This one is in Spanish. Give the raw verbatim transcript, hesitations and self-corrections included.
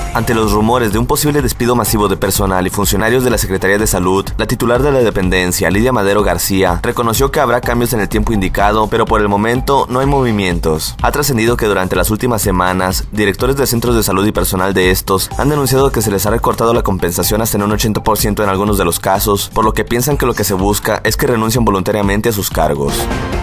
Ante los rumores de un posible despido masivo de personal y funcionarios de la Secretaría de Salud, la titular de la dependencia, Lidia Madero García, reconoció que habrá cambios en el tiempo indicado, pero por el momento no hay movimientos. Ha trascendido que durante las últimas semanas, directores de centros de salud y personal de estos han denunciado que se les ha recortado la compensación hasta en un ochenta por ciento en algunos de los casos, por lo que piensan que lo que se busca es que renuncien voluntariamente a sus cargos.